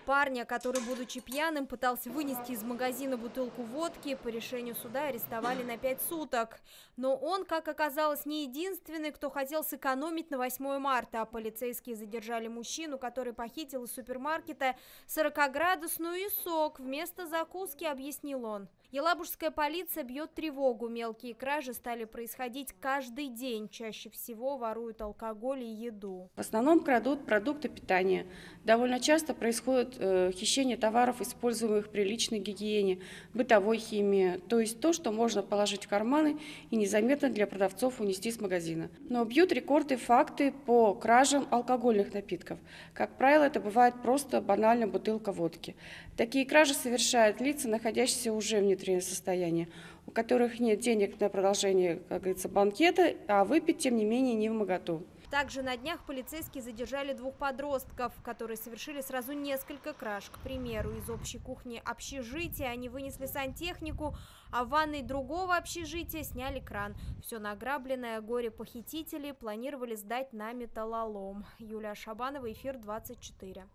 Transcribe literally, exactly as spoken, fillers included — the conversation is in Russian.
Парня, который, будучи пьяным, пытался вынести из магазина бутылку водки, по решению суда арестовали на пять суток. Но он, как оказалось, не единственный, кто хотел сэкономить на восьмое марта. А полицейские задержали мужчину, который похитил из супермаркета сорокаградусную и сок. Вместо закуски, объяснил он. Елабужская полиция бьет тревогу. Мелкие кражи стали происходить каждый день. Чаще всего воруют алкоголь и еду. В основном крадут продукты питания. Довольно часто происходит э, хищение товаров, используемых при личной гигиене, бытовой химии, то есть то, что можно положить в карманы и незаметно для продавцов унести с магазина. Но бьют рекорды факты по кражам алкогольных напитков. Как правило, это бывает просто банально бутылка водки. Такие кражи совершают лица, находящиеся уже в нетрезвом состоянии, у которых нет денег на продолжение, как говорится, банкета, а выпить, тем не менее, не вмоготу. Также на днях полицейские задержали двух подростков, которые совершили сразу несколько краж. К примеру, из общей кухни общежития они вынесли сантехнику, а в ванной другого общежития сняли кран. Все награбленное горе-похитители планировали сдать на металлолом. Юлия Шабанова, эфир двадцать четыре.